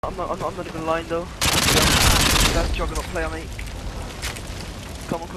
I'm not even lying though. That's juggernaut player, mate. Come on,